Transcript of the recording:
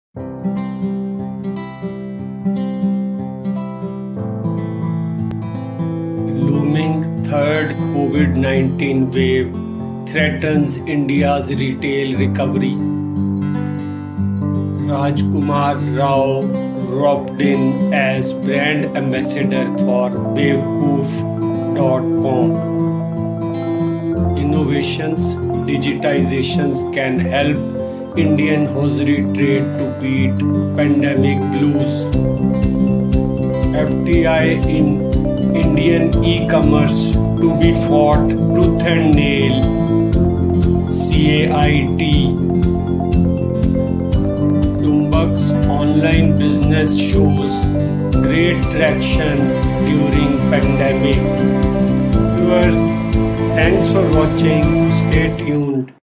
Looming third COVID-19 wave threatens India's retail recovery. Rajkumar Rao roped in as brand ambassador for Bewakoof.com. Innovations, digitizations can help Indian hosiery trade to beat pandemic blues. FDI in Indian e-commerce to be fought tooth and nail. CAIT. Tumbak's online business shows great traction during pandemic. Viewers, thanks for watching. Stay tuned.